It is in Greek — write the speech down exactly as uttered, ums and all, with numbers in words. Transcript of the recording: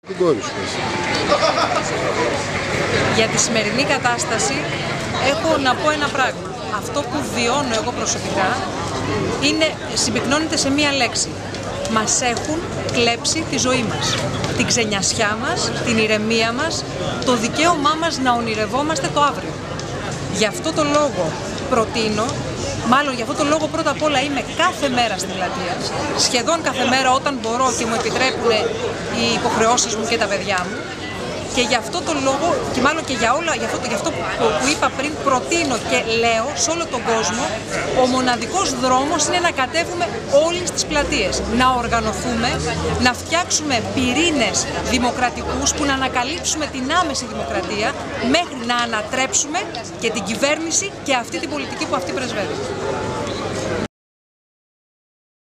Για τη σημερινή κατάσταση έχω να πω ένα πράγμα. Αυτό που βιώνω εγώ προσωπικά είναι, συμπυκνώνεται σε μία λέξη. Μας έχουν κλέψει τη ζωή μας, την ξενιασιά μας, την ηρεμία μας, το δικαίωμά μας να ονειρευόμαστε το αύριο. Γι' αυτό το λόγο προτείνω, μάλλον γι' αυτό το λόγο πρώτα απ' όλα είμαι κάθε μέρα στην πλατεία, σχεδόν κάθε μέρα όταν μπορώ και μου επιτρέπουν οι υποχρεώσεις μου και τα παιδιά μου. Και γι' αυτό το λόγο, και μάλλον και για, όλα, για αυτό, για αυτό που, που είπα πριν, προτείνω και λέω σε όλο τον κόσμο, ο μοναδικός δρόμος είναι να κατέβουμε όλοι στις πλατείες, να οργανωθούμε, να φτιάξουμε πυρήνες δημοκρατικούς που να ανακαλύψουμε την άμεση δημοκρατία μέχρι να ανατρέψουμε και την κυβέρνηση και αυτή την πολιτική που αυτή πρεσβεύει.